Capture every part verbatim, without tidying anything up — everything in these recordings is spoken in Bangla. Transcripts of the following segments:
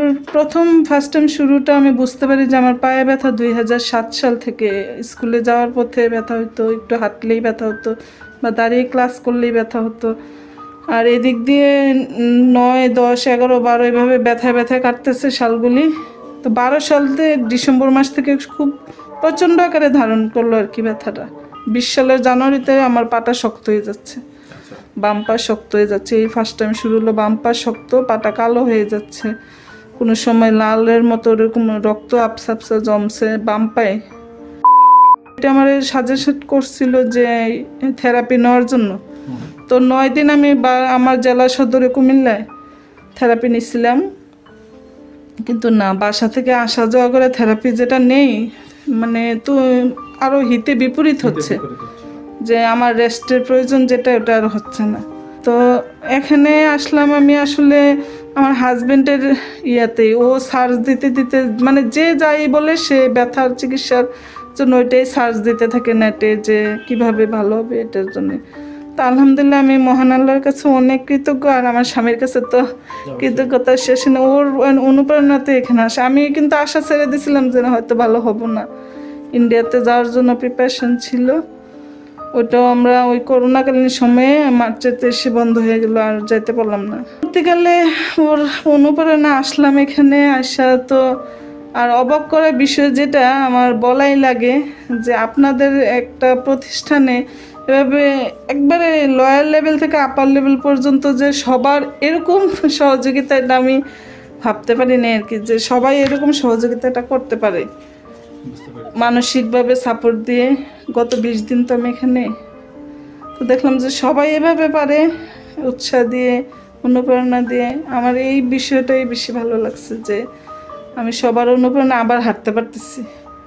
প্রথম ফার্স্ট টাইম শুরুটা আমি বুঝতে পারি যে আমার পায়ে ব্যথা দুই হাজার সাত সাল থেকে। স্কুলে যাওয়ার পথে ব্যথা হতো, একটু হাঁটলেই ব্যথা হতো বা দাঁড়িয়ে ক্লাস করলেই ব্যথা হতো। আর এদিক দিয়ে নয় দশ এগারো বারো এভাবে ব্যথায় ব্যথায় কাটতেছে সালগুলি। তো বারো সালতে ডিসেম্বর মাস থেকে খুব প্রচণ্ড আকারে ধারণ করলো আর কি ব্যথাটা। বিশ সালের জানুয়ারিতে আমার পাটা শক্ত হয়ে যাচ্ছে, বাম পা শক্ত হয়ে যাচ্ছে। এই ফার্স্ট টাইম শুরু হলো বাম পা শক্ত, পাটা কালো হয়ে যাচ্ছে, কোনো সময় লালের মতো ওরকম রক্ত আপসা আপসা জমছে বাম পায়ে। এটা আমার সাজেশন করছিল যে থেরাপি নেওয়ার জন্য। তো নয় দিন আমি বা আমার জেলা সদরে কুমিল্লায় থেরাপি নিছিলাম, কিন্তু না, বাসা থেকে আসা যাওয়া করে থেরাপি যেটা নেই মানে তো আরও হিতে বিপরীত হচ্ছে, যে আমার রেস্টের প্রয়োজন যেটা ওটা আর হচ্ছে না। তো এখানে আসলাম আমি আসলে আমার হাজব্যান্ডের ইয়াতেই, ও সার্চ দিতে দিতে মানে যে যাই বলে সে ব্যথার চিকিৎসার জন্য ওইটাই সার্চ দিতে থাকে নেটে যে কিভাবে ভালো হবে এটার জন্য। তো আলহামদুলিল্লাহ আমি মহান আল্লাহর কাছে অনেক কৃতজ্ঞ, আর আমার স্বামীর কাছে তো কৃতজ্ঞতার শেষ না। ওর অনুপ্রেরণাতে এখানে আসে। আমি কিন্তু আশা ছেড়ে দিয়েছিলাম যে হয়তো ভালো হব না, ইন্ডিয়াতে যাওয়ার জন্য প্রিপারেশন ছিল। ওইটাও আমরা ওই করোনাকালীন সময়ে মার্চের তেইশে বন্ধ হয়ে গেল, আর যাইতে পারলাম না। পরবর্তীকালে ওর অনুপ্রেরণা আসলাম এখানে আসা। তো আর অবাক করার বিষয় যেটা আমার বলাই লাগে যে আপনাদের একটা প্রতিষ্ঠানে এভাবে একবারে লয়ার লেভেল থেকে আপার লেভেল পর্যন্ত যে সবার এরকম সহযোগিতা, এটা আমি ভাবতে পারিনি আর কি, যে সবাই এরকম সহযোগিতাটা করতে পারে মানসিকভাবে সাপোর্ট দিয়ে। গত বিশ দিন তো আমি এখানে, তো দেখলাম যে সবাই এভাবে পারে উৎসাহ দিয়ে অনুপ্রেরণা দিয়ে। আমার এই বিষয়টাই বেশি ভালো লাগছে যে আমি সবার অনুপ্রেরণা আবার হাঁটতে পারতেছি।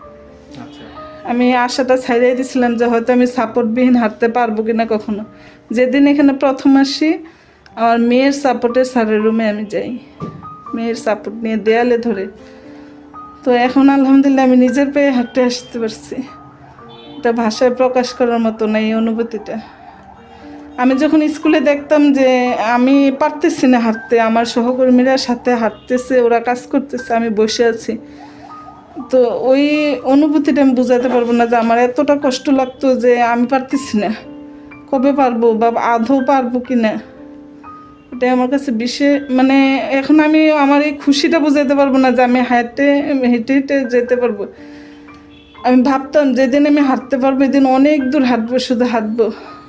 আমি আশাটা ছাইড়াই দিয়েছিলাম যে হয়তো আমি সাপোর্টবিহীন হাঁটতে পারবো কিনা কখনো। যেদিন এখানে প্রথম আসি আমার মেয়ের সাপোর্টে স্যারের রুমে আমি যাই, মেয়ের সাপোর্ট নিয়ে দেয়ালে ধরে। তো এখন আলহামদুলিল্লাহ আমি নিজের পায়ে হাঁটতে আসতে পারছি। এটা ভাষায় প্রকাশ করার মতো না এই অনুভূতিটা। আমি যখন স্কুলে দেখতাম যে আমি পারতেছি না হাঁটতে, আমার সহকর্মীরা সাথে হাঁটতেছে, ওরা কাজ করতেছে, আমি বসে আছি, তো ওই অনুভূতিটা আমি বোঝাতে পারবো না যে আমার এতটা কষ্ট লাগতো যে আমি পারতেছি না, কবে পারবো বা আদৌ পারবো কি না। ওটাই আমার কাছে বিশেষ, মানে এখন আমি আমার এই খুশিটা বোঝাতে পারবো না যে আমি হাঁটতে হেঁটে হেঁটে যেতে পারবো। আমি ভাবতাম যেদিন আমি হাঁটতে পারবো এদিন অনেক দূর হাঁটবো, শুধু হাঁটবো।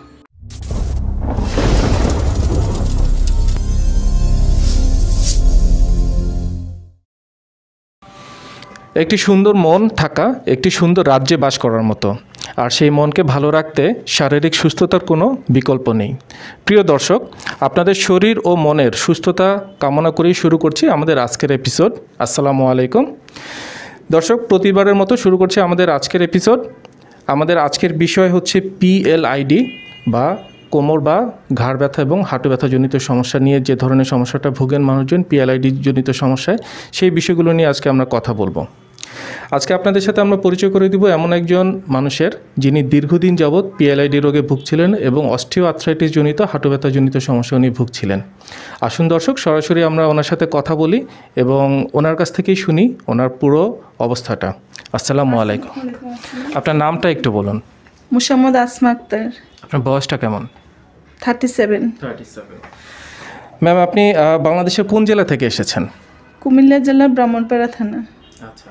একটি সুন্দর মন থাকা একটি সুন্দর রাজ্যে বাস করার মতো, আর সেই মনকে ভালো রাখতে শারীরিক সুস্থতার কোনো বিকল্প নেই। প্রিয় দর্শক, আপনাদের শরীর ও মনের সুস্থতা কামনা করেই শুরু করছি আমাদের আজকের এপিসোড। আসসালামু আলাইকুম দর্শক, প্রতিবারের মতো শুরু করছি আমাদের আজকের এপিসোড। আমাদের আজকের বিষয় হচ্ছে পিএলআইডি বা কোমর বা ঘাড় ব্যথা এবং হাঁটু ব্যথাজনিত সমস্যা নিয়ে যে ধরনের সমস্যাটা ভোগেন মানুষজন পিএলআইডি জনিত সমস্যায়, সেই বিষয়গুলো নিয়ে আজকে আমরা কথা বলবো। আজকে আপনাদের সাথে আমরা পরিচয় করে দিব এমন একজন মানুষের, যিনি দীর্ঘদিন যাবৎ পিএলআইডি রোগে ভুগছিলেন এবং অস্টিও আর্থ্রাইটিস জনিত হাঁটু ব্যথাজনিত সমস্যা উনি ভুগছিলেন। আসুন দর্শক, সরাসরি আমরা ওনার সাথে কথা বলি এবং ওনার কাছ থেকেই শুনি ওনার পুরো অবস্থাটা। আসসালামু আলাইকুম। আপনার নামটা একটু বলুন। মুসাম্মদ আসমা আক্তার। আপনার বয়সটা কেমন? Thirty seven. Thirty seven. Ma'am, আপনি বাংলাদেশের কোন জেলা থেকে এসেছেন? কুমিল্লা জেলার ব্রাহ্মণপাড়া থানা। আচ্ছা,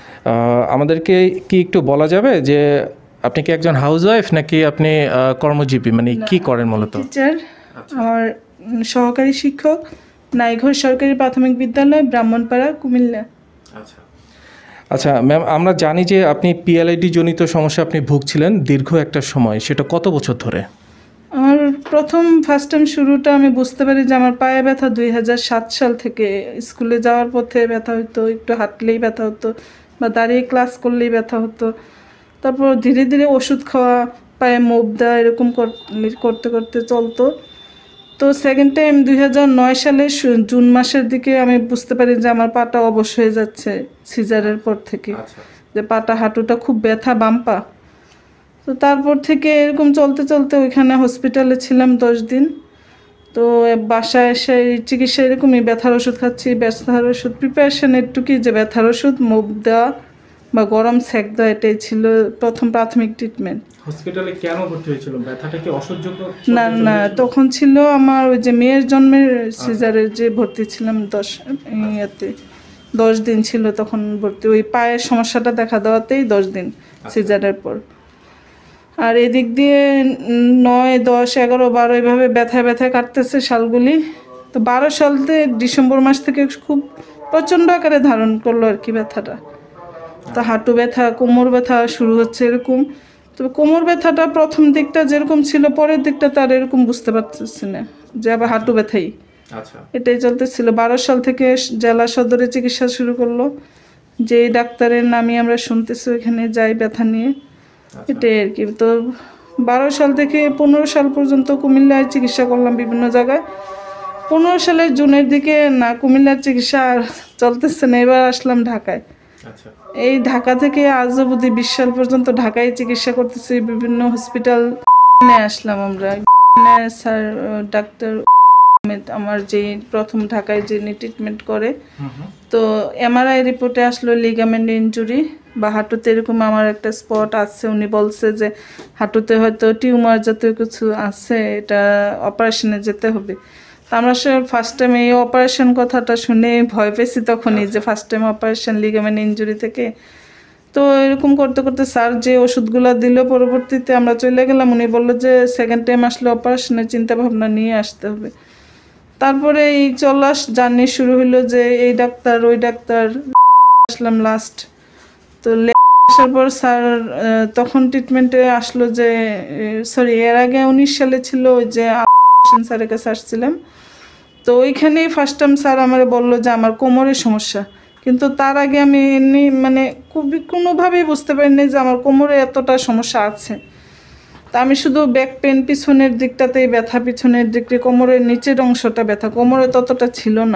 আমাদেরকে কি একটু বলা যাবে যে আপনি কি একজন হাউসওয়াইফ নাকি আপনি কর্মজীবী, মানে কি করেন মূলত? টিচার, আমার সহকারী শিক্ষক, নাইঘর সরকারি প্রাথমিক বিদ্যালয়, ব্রাহ্মণপাড়া, কুমিল্লা। আচ্ছা আচ্ছা ম্যাম, আমরা জানি যে আপনি পিএলআইডি জনিত সমস্যা আপনি ভুগছিলেন দীর্ঘ একটা সময়, সেটা কত বছর ধরে? আমার প্রথম ফার্স্ট টাইম শুরুটা আমি বুঝতে পারি যে আমার পায়ে ব্যথা দুই হাজার সাত সাল থেকে। স্কুলে যাওয়ার পথে ব্যথা হতো, একটু হাঁটলেই ব্যথা হতো বা দাঁড়িয়ে ক্লাস করলেই ব্যথা হতো। তারপর ধীরে ধীরে ওষুধ খাওয়া, পায়ে মুভ দেওয়া, এরকম করতে করতে চলতো। তো সেকেন্ড টাইম দুই হাজার নয় সালে জুন মাসের দিকে আমি বুঝতে পারি যে আমার পাটা অবশ হয়ে যাচ্ছে সিজারের পর থেকে, যে পাটা হাঁটুটা খুব ব্যথা, বাম পা। তো তারপর থেকে এরকম চলতে চলতে ওইখানে হসপিটালে ছিলাম দশ দিন। তো বাসায় এসে এই চিকিৎসা এরকমই ব্যথার ওষুধ খাচ্ছি, ব্যথার ওষুধ প্রিপারেশন একটু কি যে ব্যথার ওষুধ মুভ দেওয়া বা গরম সেক দেওয়া, এটাই ছিল প্রথম প্রাথমিক ট্রিটমেন্ট। হসপিটালে কেন ভর্তি হয়েছিল? ব্যথাটা কি অসহ্যকর? না না, তখন ছিল আমার ওই যে মেয়ের জন্মের সিজারের যে ভর্তি ছিলাম দশ ইয়েতে দশ দিন ছিল তখন ভর্তি, ওই পায়ের সমস্যাটা দেখা দেওয়াতেই দশ দিন সিজারের পর। আর এদিক দিয়ে নয় দশ এগারো বারো এভাবে ব্যথায় ব্যথায় কাটতেছে সালগুলি। তো বারো সালতে ডিসেম্বর মাস থেকে খুব প্রচণ্ড আকারে ধারণ করলো আর কি ব্যথাটা। তো হাঁটু ব্যথা, কোমর ব্যথা শুরু হচ্ছে এরকম। তবে কোমর ব্যথাটা প্রথম দিকটা যেরকম ছিল, পরের দিকটা তার এরকম বুঝতে পারতেছি না, যে আবার হাঁটু ব্যথাই। আচ্ছা, এটাই চলতেছিল। বারো সাল থেকে জেলা সদরে চিকিৎসা শুরু করলো, যে ডাক্তারের নামই আমরা শুনতেছি ওইখানে যাই ব্যথা নিয়ে, এটাই আর কি। তো বারো সাল থেকে পনেরো সাল পর্যন্ত কুমিল্লায় চিকিৎসা করলাম বিভিন্ন জায়গায়। পনেরো সালের জুনের দিকে না কুমিল্লার চিকিৎসা আর চলতেছে না, এবার আসলাম ঢাকায়। আচ্ছা, এই ঢাকা থেকে আজ অবধি বিশ সাল পর্যন্ত ঢাকায় চিকিৎসা করতেছি, বিভিন্ন হসপিটাল আসলাম আমরা। স্যার ডাক্তার আমার যে প্রথম ঢাকায় যিনি ট্রিটমেন্ট করে, তো এমআরআই রিপোর্টে আসলো লিগামেন্ট ইনজুরি বা হাঁটুতে এরকম আমার একটা স্পট আছে। উনি বলছে যে হাঁটুতে হয়তো টিউমার জাতীয় কিছু আছে, এটা অপারেশনে যেতে হবে। তো আমরা সে ফার্স্ট টাইম এই অপারেশন কথাটা শুনে ভয় পেয়েছি তখনই, যে first time operation ligament injury থেকে। তো এরকম করতে করতে স্যার যে ওষুধগুলো দিল, পরবর্তীতে আমরা চলে গেলাম। উনি বললো যে সেকেন্ড টাইম আসলে অপারেশনের চিন্তা ভাবনা নিয়ে আসতে হবে। তারপরে এই চলাস জার্নি শুরু হলো, যে এই ডাক্তার ওই ডাক্তার আসলাম লাস্ট। তো আসার পর স্যার তখন ট্রিটমেন্টে আসলো যে, সরি এর আগে উনিশ সালে ছিল ওই যে স্যারের কাছে আসছিলাম। তো ওইখানেই ফার্স্ট টাইম স্যার আমার বললো যে আমার কোমরের সমস্যা, কিন্তু তার আগে আমি এমনি মানে খুবই কোনোভাবেই বুঝতে পারিনি যে আমার কোমরে এতটা সমস্যা আছে। তা আমি শুধু ব্যাক পেন পিছনের দিকটাতেই ব্যথা, পিছনের দিকটা কোমরের নিচের অংশটা ব্যথা, কোমরে ততটা ছিল না।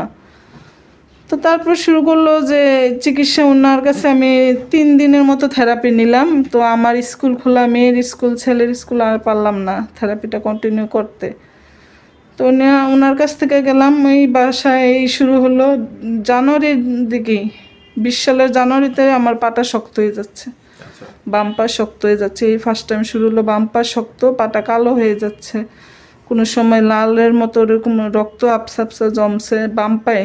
তো তারপর শুরু করলো যে চিকিৎসা। ওনার কাছে আমি তিন দিনের মতো থেরাপি নিলাম। তো আমার স্কুল খোলা, মেয়ের স্কুল ছেলের স্কুল, আর পারলাম না থেরাপিটা কন্টিনিউ করতে। তো ওনার কাছ থেকে গেলাম ওই বাসায়। এই শুরু হলো জানুয়ারির দিকেই, বিশ সালের জানুয়ারিতে আমার পাটা শক্ত হয়ে যাচ্ছে, বাম পা শক্ত হয়ে যাচ্ছে। এই ফার্স্ট টাইম শুরু হলো বাম পা শক্ত, পাটা কালো হয়ে যাচ্ছে, কোনো সময় লালের মতো ওরকম রক্ত আপসা আপসা জমছে বাম পায়ে।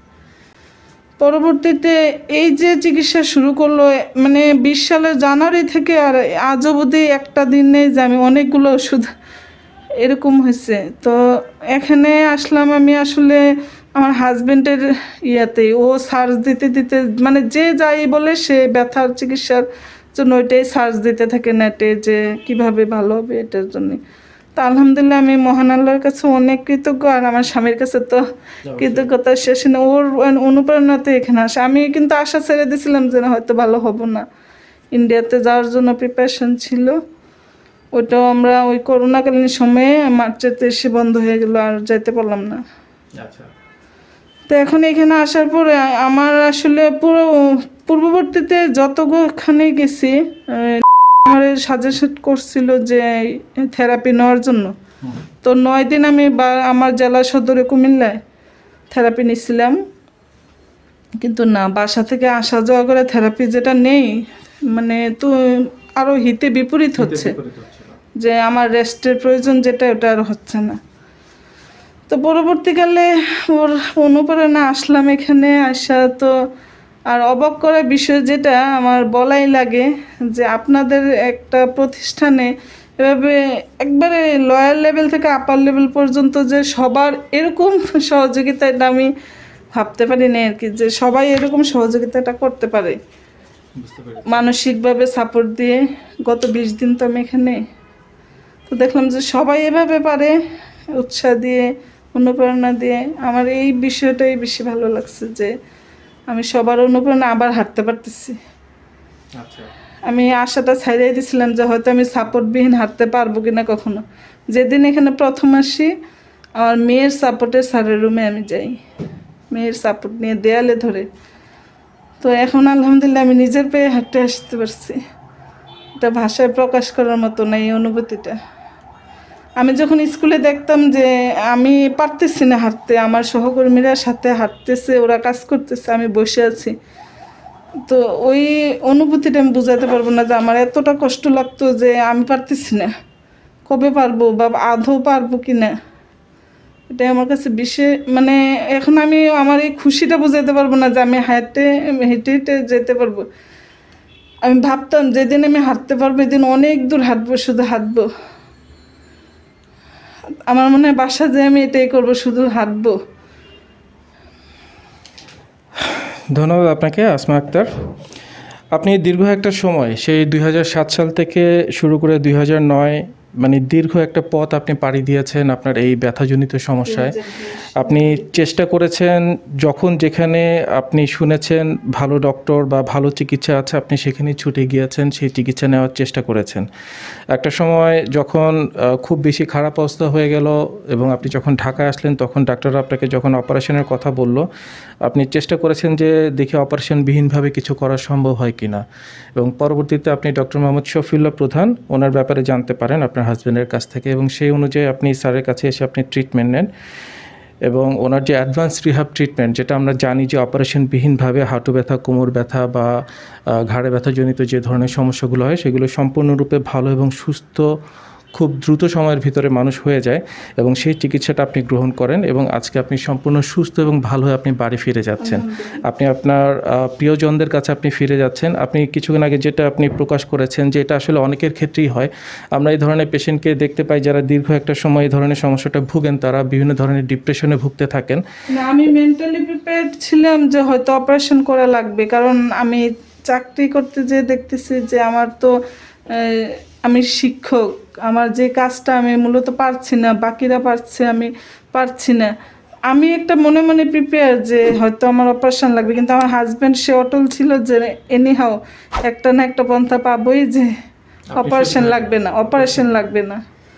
পরবর্তীতে এই যে চিকিৎসা শুরু করলো, মানে বিশ সালের জানুয়ারি থেকে আর আজ অবধি একটা দিন নেই যে আমি অনেকগুলো ওষুধ এরকম হয়েছে। তো এখানে আসলাম আমি আসলে আমার হাজব্যান্ডের ইয়াতেই, ও সার্চ দিতে দিতে মানে যে যাই বলে সে ব্যথার চিকিৎসার জন্য ওইটাই সার্চ দিতে থাকে নেটে, যে কিভাবে ভালো হবে এটার জন্য। তো আলহামদুলিল্লাহ আমি মহান আল্লাহর কাছে অনেক কৃতজ্ঞ, আর আমার স্বামীর কাছে তো কৃতজ্ঞতা শেষ না। ওর অনুপ্রেরণাতে এখানে আসে। আমি কিন্তু আশা ছেড়ে দিয়েছিলাম যে হয়তো ভালো হব না, ইন্ডিয়াতে যাওয়ার জন্য প্রিপারেশন ছিল। ওইটাও আমরা ওই করোনাকালীন সময়ে মার্চেতে এসে বন্ধ হয়ে গেল, আর যাইতে পারলাম না। তো এখন এখানে আসার পরে আমার আসলে পুরো পূর্ববর্তীতে যতখানে গেছি আমার সাজেশন করছিল যে থেরাপি নেওয়ার জন্য। তো নয় দিন আমি বা আমার জেলা সদরে কুমিল্লায় থেরাপি নিছিলাম, কিন্তু না, বাসা থেকে আসা যাওয়া করে থেরাপি যেটা নেই, মানে তো আরও হিতে বিপরীত হচ্ছে, যে আমার রেস্টের প্রয়োজন যেটা ওটা আর হচ্ছে না। তো পরবর্তীকালে ওর অনুপ্রেরণা আসলাম এখানে আসা। তো আর অবাক করার বিষয় যেটা আমার বলাই লাগে, যে আপনাদের একটা প্রতিষ্ঠানে এভাবে একবারে লয়ার লেভেল থেকে আপার লেভেল পর্যন্ত যে সবার এরকম সহযোগিতা, এটা আমি ভাবতে পারি না আর কি, যে সবাই এরকম সহযোগিতাটা করতে পারে মানসিকভাবে সাপোর্ট দিয়ে। গত বিশ দিন তো আমি এখানে, তো দেখলাম যে সবাই এভাবে পারে, উৎসাহ দিয়ে অনুপ্রেরণা দিয়ে। আমার এই বিষয়টাই বেশি ভালো লাগছে, যে আমি সবার অনুপ্রেরণা আবার হাঁটতে পারতেছি। আমি আশাটা ছাইড়াই দিয়েছিলাম যে হয়তো আমি সাপোর্টবিহীন হাঁটতে পারবো কিনা কখনো। যেদিন এখানে প্রথম আসি, আমার মেয়ের সাপোর্টে স্যারের রুমে আমি যাই, মেয়ের সাপোর্ট নিয়ে দেয়ালে ধরে। তো এখন আলহামদুলিল্লাহ আমি নিজের পেয়ে হাঁটতে আসতে পারছি। এটা ভাষায় প্রকাশ করার মতো না এই অনুভূতিটা। আমি যখন স্কুলে দেখতাম যে আমি পারতেছি না হাঁটতে, আমার সহকর্মীরা সাথে হাঁটতেছে, ওরা কাজ করতেছে, আমি বসে আছি, তো ওই অনুভূতিটা আমি বোঝাতে পারবো না যে আমার এতটা কষ্ট লাগতো যে আমি পারতেছি না, কবে পারবো বা আদৌ পারবো কি না। এটাই আমার কাছে বিশেষ, মানে এখন আমি আমার এই খুশিটা বোঝাতে পারবো না যে আমি হাঁটে হেঁটে হেঁটে যেতে পারবো। আমি ভাবতাম যেদিন আমি হাঁটতে পারবো এদিন অনেক দূর হাঁটবো, শুধু হাঁটবো। আমার মনে হয় বাসা যে আমি এটাই করবো, শুধু হাঁটবো। ধন্যবাদ আপনাকে আসমা আক্তার। আপনি দীর্ঘ একটা সময় সেই দুই হাজার সাত সাল থেকে শুরু করে দুই হাজার নয় মানে দীর্ঘ একটা পথ আপনি পাড়ি দিয়েছেন আপনার এই ব্যথাজনিত সমস্যায়। আপনি চেষ্টা করেছেন, যখন যেখানে আপনি শুনেছেন ভালো ডক্টর বা ভালো চিকিৎসা আছে আপনি সেখানেই ছুটে গিয়েছেন, সেই চিকিৎসা নেওয়ার চেষ্টা করেছেন। একটা সময় যখন খুব বেশি খারাপ অবস্থা হয়ে গেল এবং আপনি যখন ঢাকায় আসলেন তখন ডাক্তাররা আপনাকে যখন অপারেশনের কথা বলল, আপনি চেষ্টা করেছেন যে দেখি অপারেশনবিহীনভাবে কিছু করা সম্ভব হয় কিনা, এবং পরবর্তীতে আপনি ডক্টর মোহাম্মদ শফিউল্লাহ প্রধান ওনার ব্যাপারে জানতে পারেন আপনার হাজব্যান্ডের কাছ থেকে, এবং সেই অনুযায়ী আপনি স্যারের কাছে এসে আপনি ট্রিটমেন্ট নেন। এবং ওনার যে অ্যাডভান্স রিহাব ট্রিটমেন্ট, যেটা আমরা জানি যে অপারেশনবিহীনভাবে হাঁটু ব্যথা, কোমর ব্যথা বা ঘাড়ে ব্যথাজনিত যে ধরনের সমস্যাগুলো হয় সেগুলো সম্পূর্ণরূপে ভালো এবং সুস্থ খুব দ্রুত সময়ের ভিতরে মানুষ হয়ে যায়, এবং সেই চিকিৎসাটা আপনি গ্রহণ করেন এবং আজকে আপনি সম্পূর্ণ সুস্থ এবং ভালো হয়ে আপনি বাড়ি ফিরে যাচ্ছেন। আপনি আপনার প্রিয়জনদের কাছে আপনি ফিরে যাচ্ছেন। আপনি কিছুক্ষণ আগে যেটা আপনি প্রকাশ করেছেন যে এটা আসলে অনেকের ক্ষেত্রেই হয়, আমরা এই ধরনের পেশেন্টকে দেখতে পাই যারা দীর্ঘ একটা সময় এই ধরনের সমস্যাটা ভুগেন, তারা বিভিন্ন ধরনের ডিপ্রেশনে ভুগতে থাকেন। আমি মেন্টালি প্রিপেয়ার্ড ছিলাম যে হয়তো অপারেশন করা লাগবে, কারণ আমি চাকরি করতে যেয়ে দেখতেছি যে আমার তো আমি শিক্ষক, আমার যে কাজটা আমি মূলত পারছি না, বাকিরা পারছে আমি পারছি না। আমি একটা মনে মনে প্রিপেয়ার যে হয়তো আমার অপারেশন লাগবে, কিন্তু আমার হাজব্যান্ড সে অটল ছিল যে এনিহাও একটা না একটা পন্থা পাবোই যে অপারেশন লাগবে না, অপারেশন লাগবে না।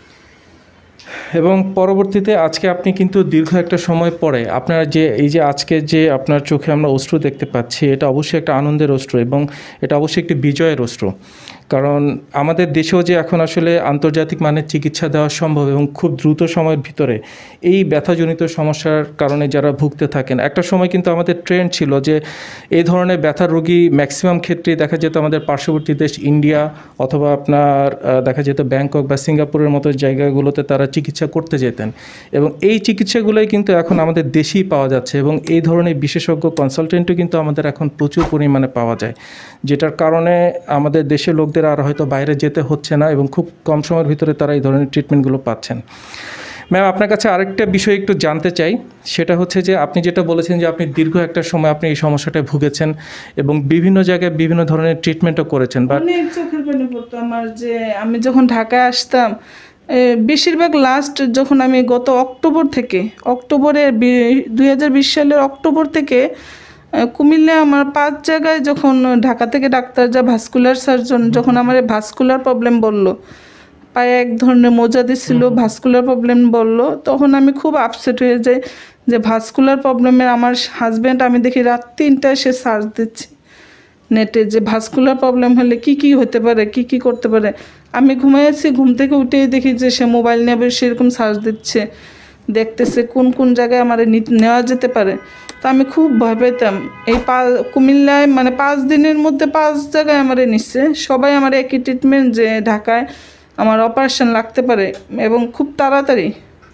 এবং পরবর্তীতে আজকে আপনি কিন্তু দীর্ঘ একটা সময় পরে আপনার যে এই যে আজকে যে আপনার চোখে আমরা অশ্রু দেখতে পাচ্ছি, এটা অবশ্যই একটা আনন্দের অশ্রু এবং এটা অবশ্যই একটি বিজয়ের অশ্রু। কারণ আমাদের দেশেও যে এখন আসলে আন্তর্জাতিক মানের চিকিৎসা দেওয়া সম্ভব এবং খুব দ্রুত সময়ের ভিতরে এই ব্যথাজনিত সমস্যার কারণে যারা ভুগতে থাকেন, একটা সময় কিন্তু আমাদের ট্রেন্ড ছিল যে এই ধরনের ব্যথার রোগী ম্যাক্সিমাম ক্ষেত্রেই দেখা যেত আমাদের পার্শ্ববর্তী দেশ ইন্ডিয়া অথবা আপনার দেখা যেত ব্যাংকক বা সিঙ্গাপুরের মতো জায়গাগুলোতে তারা চিকিৎসা করতে যেতেন, এবং এই চিকিৎসাগুলোই কিন্তু এখন আমাদের দেশেই পাওয়া যাচ্ছে এবং এই ধরনের বিশেষজ্ঞ কনসালটেন্টও কিন্তু আমাদের এখন প্রচুর পরিমাণে পাওয়া যায়, যেটার কারণে আমাদের দেশের লোকদের আর হয়তো বাইরে যেতে হচ্ছে না এবং খুব কম সময়ের ভিতরে তারা এই ধরনের ট্রিটমেন্টগুলো পাচ্ছেন। ম্যাম, আপনার কাছে আরেকটা বিষয় একটু জানতে চাই, সেটা হচ্ছে যে আপনি যেটা বলেছেন যে আপনি দীর্ঘ একটা সময় আপনি এই সমস্যাটায় ভুগেছেন এবং বিভিন্ন জায়গায় বিভিন্ন ধরনের ট্রিটমেন্টও করেছেন, বাট অনেক চোখের পানি পড়তো আমার। যে আমি যখন ঢাকায় আসতাম, বেশিরভাগ লাস্ট যখন আমি গত অক্টোবর থেকে অক্টোবরের দুই হাজার বিশ সালের অক্টোবর থেকে কুমিল্লা আমার পাঁচ জায়গায় যখন ঢাকা থেকে ডাক্তার যা ভাস্কুলার সার্জন যখন আমার ভাস্কুলার প্রবলেম বলল, পায়ে এক ধরনের মোজা দিছিল, ভাস্কুলার প্রবলেম বলল, তখন আমি খুব আপসেট হয়ে যাই যে ভাস্কুলার প্রবলেমের আমার হাজব্যান্ড আমি দেখি রাত তিনটায় সে সার্চ দিচ্ছে নেটে যে ভাস্কুলার প্রবলেম হলে কি কি হতে পারে, কি কি করতে পারে। আমি ঘুমাইছি, ঘুম থেকে উঠেই দেখি যে সে মোবাইল নেবে সেরকম সার্চ দিচ্ছে, দেখতেছে কোন কোন জায়গায় আমার নেওয়া যেতে পারে। তো আমি খুব ভয় পেতাম। এই পা কুমিল্লায় মানে পাঁচ দিনের মধ্যে পাঁচ জায়গায় আমারে নিচ্ছে, সবাই আমার একই ট্রিটমেন্ট যে ঢাকায় আমার অপারেশন লাগতে পারে এবং খুব তাড়াতাড়ি।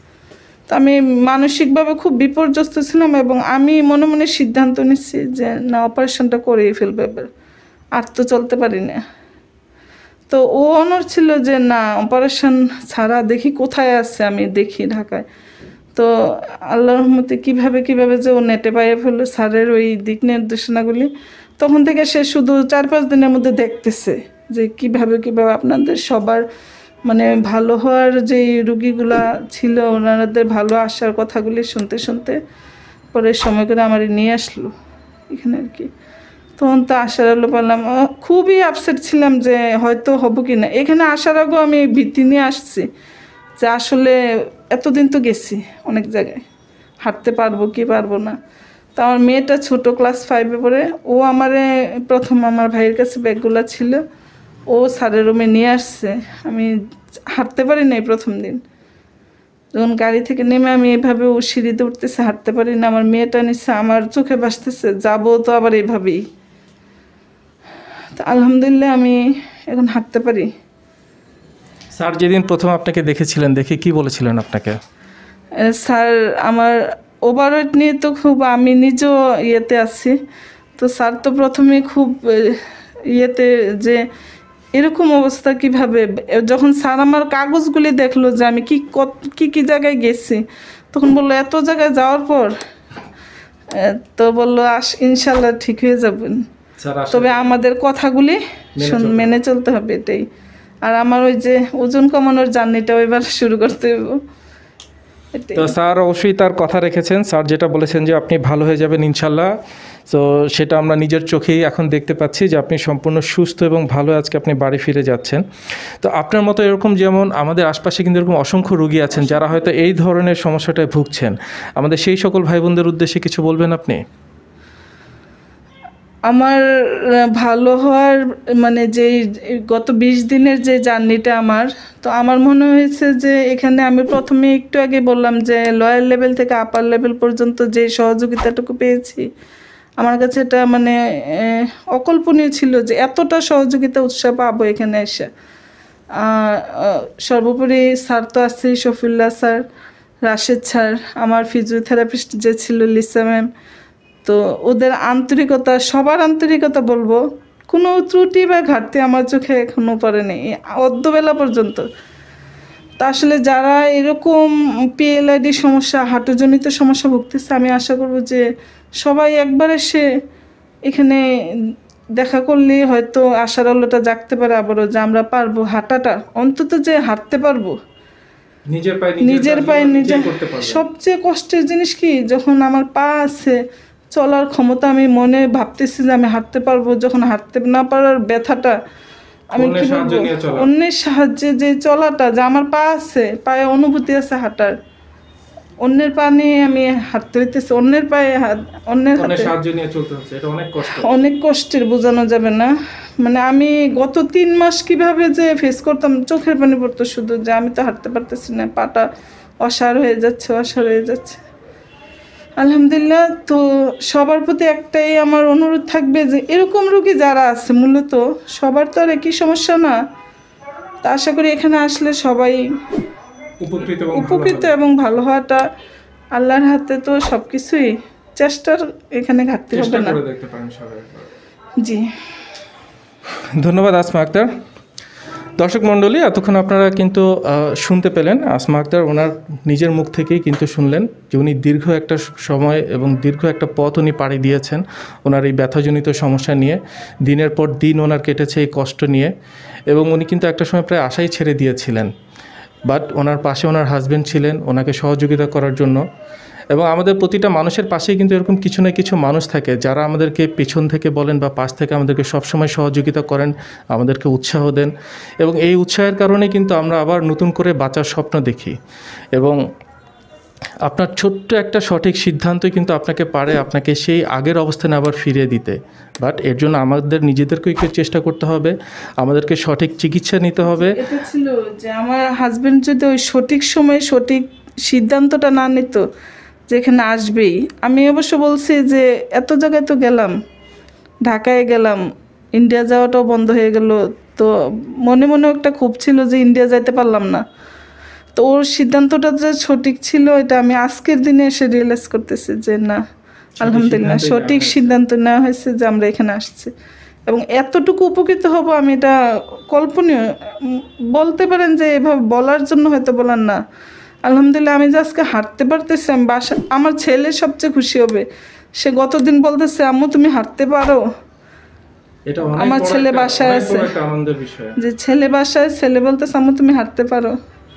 তো আমি মানসিকভাবে খুব বিপর্যস্ত ছিলাম এবং আমি মনে মনে সিদ্ধান্ত নিচ্ছি যে না, অপারেশনটা করেই ফেলবে, আর তো চলতে পারি না। তো ও অনর ছিল যে না, অপারেশন ছাড়া দেখি কোথায় আছে, আমি দেখি ঢাকায়। তো আল্লাহর রহমতে কীভাবে কীভাবে যে ও নেটে পাইয়ে ফেললো স্যারের ওই দিক নির্দেশনাগুলি, তখন থেকে সে শুধু চার পাঁচ দিনের মধ্যে দেখতেছে যে কিভাবে কিভাবে আপনাদের সবার মানে ভালো হওয়ার যেই রুগীগুলা ছিল ওনাদের ভালো আসার কথাগুলি শুনতে শুনতে পরে সময় করে আমার নিয়ে আসলো এখানে আর কি। তখন তো আসার আলো পেলাম, খুবই আপসেট ছিলাম যে হয়তো হবো কি না। এখানে আসার আগেও আমি ভীতি নিয়ে আসছি যে আসলে এতদিন তো গেছি অনেক জায়গায়, হাঁটতে পারবো কি পারবো না। তো আমার মেয়েটা ছোটো ক্লাস ফাইভে পড়ে, ও আমারে প্রথম আমার ভাইয়ের কাছে ব্যাগগুলো ছিল, ও স্যারের রুমে নিয়ে আসছে। আমি হাঁটতে পারি নাই প্রথম দিন, যখন গাড়ি থেকে নেমে আমি এইভাবে ও সিঁড়িতে উঠতেছে, হাঁটতে পারি না, আমার মেয়েটা নিচ্ছে, আমার চোখে ভাসতেছে যাবো তো আবার এইভাবেই। তো আলহামদুলিল্লাহ আমি এখন হাঁটতে পারি। স্যার যেদিন প্রথম আপনাকে দেখেছিলেন, দেখে কি বলেছিলেন আপনাকে? এ, স্যার আমার ওভারওয়েট নিয়ে তো খুব, আমি নিজেও ইয়েতে আছি, তো স্যার তো প্রথমে খুব এ, ইয়েতে যে এরকম অবস্থা কিভাবে, যখন স্যার আমার কাগজগুলি দেখলো যে আমি কি কত- কি কি জায়গায় গেছি, তখন বললো এত জায়গায় যাওয়ার পর এ, তো বললো আস ইনশাল্লাহ ঠিক হয়ে যাবেন, তবে আমাদের কথাগুলি শুন- মেনে চলতে হবে, এটাই। আর আমার ওই যে ওজন কমানোর জার্নিটা এবার শুরু করতে হবে, এটাই। তো স্যার অবশ্যই তার কথা রেখেছেন। স্যার যেটা বলেছেন যে আপনি ভালো হয়ে যাবেন ইনশাল্লাহ, তো সেটা আমরা নিজের চোখেই এখন দেখতে পাচ্ছি যে আপনি সম্পূর্ণ সুস্থ এবং ভালো আজকে আপনি বাড়ি ফিরে যাচ্ছেন। তো আপনার মতো এরকম যেমন আমাদের আশপাশে কিন্তু এরকম অসংখ্য রোগী আছেন যারা হয়তো এই ধরনের সমস্যাটায় ভুগছেন, আমাদের সেই সকল ভাই বোনদের উদ্দেশ্যে কিছু বলবেন আপনি? আমার আহ, ভালো হওয়ার মানে যেই গত বিশ দিনের যে জার্নিটা আমার, তো আমার মনে হয়েছে যে এখানে আমি প্রথমে একটু আগে বললাম যে লয়ার লেভেল থেকে আপার লেভেল পর্যন্ত যে সহযোগিতাটুকু পেয়েছি, আমার কাছে এটা মানে আহ, অকল্পনীয় ছিল যে এতটা সহযোগিতা উৎসাহ পাবো এখানে এসে। আর আহ, সর্বোপরি স্যার তো আছে, শফিউল্লাহ স্যার, রাশেদ স্যার, আমার ফিজিওথেরাপিস্ট যে ছিল লিসা ম্যাম, তো ওদের আন্তরিকতা, সবার আন্তরিকতা বলবো, কোনো ত্রুটি বা ঘাটতি আমার চোখে এখনও পড়েনি অদ্যবেলা পর্যন্ত। তা আসলে যারা এরকম পিএলআইডি সমস্যা, হাঁটুজনিত সমস্যা ভুগতেছে, আমি আশা করব যে সবাই একবার এসে এখানে দেখা করলে হয়তো আশার আলোটা জাগতে পারে আবারও, যে আমরা পারবো হাঁটাটা, অন্তত যে হাঁটতে পারবো নিজের পায়ে নিজের পায়ে নিজে। সবচেয়ে কষ্টের জিনিস কি, যখন আমার পা আছে, চলার ক্ষমতা, আমি মনে ভাবতেছি যে আমি হাঁটতে পারবো, যখন হাঁটতে না পারার ব্যথাটা, আমি কি বলবো, অন্যের সাহায্যে যে চলাটা, যে আমার পা আছে, পায়ে অনুভূতি আছে হাঁটার, অন্যের পা নিয়ে আমি হাঁটতে হইতেছে, অন্যের পায়ে হাত- অন্যের হাতে সাহায্য নিয়ে চলতে হচ্ছে, এটা অনেক কষ্ট, অনেক কষ্টের, বোঝানো যাবে না। মানে আমি গত তিন মাস কিভাবে যে ফেস করতাম, চোখের পানি পড়তো শুধু, যে আমি তো হাঁটতে পারতেছি না, পাটা অসাড় হয়ে যাচ্ছে, অসাড় হয়ে যাচ্ছে। আলহামদুলিল্লাহ। তো সবার প্রতি একটাই আমার অনুরোধ থাকবে যে এরকম রোগী যারা আছে, মূলত সবার তো আর একই সমস্যা না, তা আশা করি এখানে আসলে সবাই উপকৃত উপকৃত এবং ভালো হওয়াটা আল্লাহর হাতে, তো সব কিছুই চেষ্টার এখানে ঘাটতি হবে না। জি, ধন্যবাদ আসমা আক্তার। দর্শক মণ্ডলী, এতক্ষণ আপনারা কিন্তু আহ, শুনতে পেলেন আসমা আক্তার ওনার নিজের মুখ থেকেই কিন্তু শুনলেন যে উনি দীর্ঘ একটা সময় এবং দীর্ঘ একটা পথ উনি পাড়ি দিয়েছেন ওনার এই ব্যথাজনিত সমস্যা নিয়ে। দিনের পর দিন ওনার কেটেছে এই কষ্ট নিয়ে, এবং উনি কিন্তু একটা সময় প্রায় আশাই ছেড়ে দিয়েছিলেন, বাট ওনার পাশে ওনার হাজব্যান্ড ছিলেন ওনাকে সহযোগিতা করার জন্য। এবং আমাদের প্রতিটা মানুষের পাশেই কিন্তু এরকম কিছু না কিছু মানুষ থাকে যারা আমাদেরকে পেছন থেকে বলেন বা পাশ থেকে আমাদেরকে সবসময় সহযোগিতা করেন, আমাদেরকে উৎসাহ দেন, এবং এই উৎসাহের কারণে কিন্তু আমরা আবার নতুন করে বাঁচার স্বপ্ন দেখি। এবং আপনার ছোট্ট একটা সঠিক সিদ্ধান্তই কিন্তু আপনাকে পারে আপনাকে সেই আগের অবস্থানে আবার ফিরিয়ে দিতে। বাট এর জন্য আমাদের নিজেদেরকেও একটু চেষ্টা করতে হবে, আমাদেরকে সঠিক চিকিৎসা নিতে হবে। এটা ছিল যে আমার হাজবেন্ড যদি ওই সঠিক সময়ে সঠিক সিদ্ধান্তটা না নিত যেখানে আসবেই, আমি অবশ্য বলছি যে এত জায়গায় তো গেলাম, ঢাকায় গেলাম, ইন্ডিয়া যাওয়াটাও বন্ধ হয়ে গেল, তো মনে মনে একটা ক্ষোভ ছিল যে ইন্ডিয়া যাইতে পারলাম না। তো ওর সিদ্ধান্তটা যে সঠিক ছিল, এটা আমি আজকের দিনে এসে রিয়েলাইজ করতেছি যে না, আলহামদুলিল্লাহ সঠিক সিদ্ধান্ত নেওয়া হয়েছে যে আমরা এখানে আসছি, এবং এতটুকু উপকৃত হব আমি এটা কল্পনীয় উম, বলতে পারেন যে এভাবে বলার জন্য হয়তো বলার না। আলহামদুলিল্লাহ আমি যে আজকে হাঁটতে পারতেছি, আমি বাসা, আমার ছেলে সবচেয়ে খুশি হবে, সে গতদিন বলতেছে আম্মু তুমি হাঁটতে পারো, আমার ছেলে বাসায় আছে, যে ছেলে বাসায়, ছেলে বলতেছে আম্মু তুমি হাঁটতে পারো,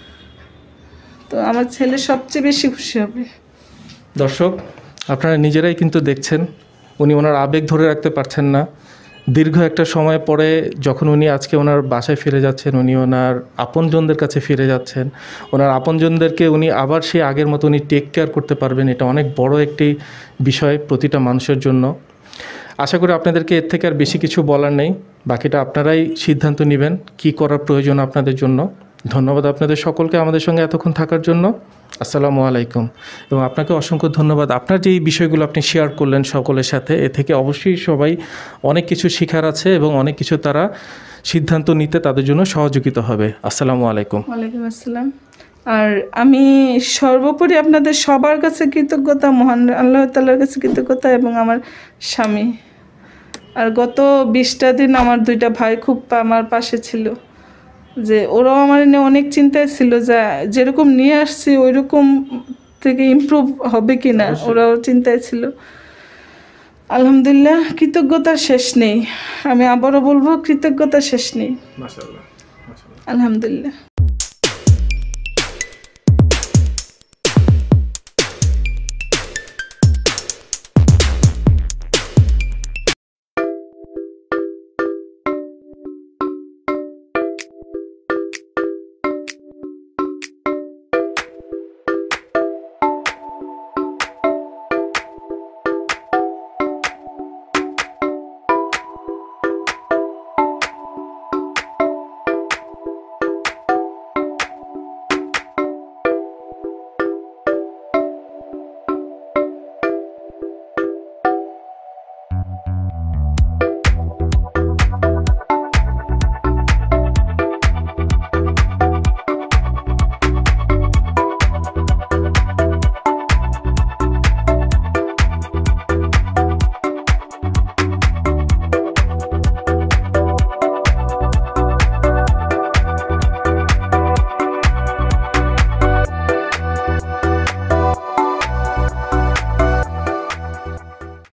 তো আমার ছেলে সবচেয়ে বেশি খুশি হবে। দর্শক আপনারা নিজেরাই কিন্তু দেখছেন উনি ওনার আবেগ ধরে রাখতে পারছেন না। দীর্ঘ একটা সময় পরে যখন উনি আজকে ওনার বাসায় ফিরে যাচ্ছেন, উনি ওনার আপনজনদের কাছে ফিরে যাচ্ছেন, ওনার আপনজনদেরকে উনি আবার সেই আগের মতো উনি টেক কেয়ার করতে পারবেন, এটা অনেক বড় একটি বিষয় প্রতিটা মানুষের জন্য। আশা করি আপনাদেরকে এর থেকে আর বেশি কিছু বলার নেই, বাকিটা আপনারাই সিদ্ধান্ত নেবেন কী করার প্রয়োজন আপনাদের জন্য। ধন্যবাদ আপনাদের সকলকে আমাদের সঙ্গে এতক্ষণ থাকার জন্য। আসসালামু আলাইকুম। এবং আপনাকে অসংখ্য ধন্যবাদ, আপনার যে এই বিষয়গুলো আপনি শেয়ার করলেন সকলের সাথে, এ থেকে অবশ্যই সবাই অনেক কিছু শেখার আছে এবং অনেক কিছু তারা সিদ্ধান্ত নিতে তাদের জন্য সহযোগিতা হবে। আসসালামু আলাইকুম। ওয়ালাইকুম আসসালাম। আর আমি সর্বোপরি আপনাদের সবার কাছে কৃতজ্ঞতা, মহান আল্লাহ তাআলার কাছে কৃতজ্ঞতা এবং আমার স্বামী। আর গত বিশটা দিন আমার দুইটা ভাই খুব আমার পাশে ছিল, যে ওরাও আমার নিয়ে অনেক চিন্তায় ছিল যে যেরকম নিয়ে আসছি ওই রকম থেকে ইমপ্রুভ হবে কি না, ওরাও চিন্তায় ছিল। আলহামদুলিল্লাহ, কৃতজ্ঞতার শেষ নেই। আমি আবারও বলবো, কৃতজ্ঞতার শেষ নেই। মাশাআল্লাহ, মাশাআল্লাহ। আলহামদুলিল্লাহ।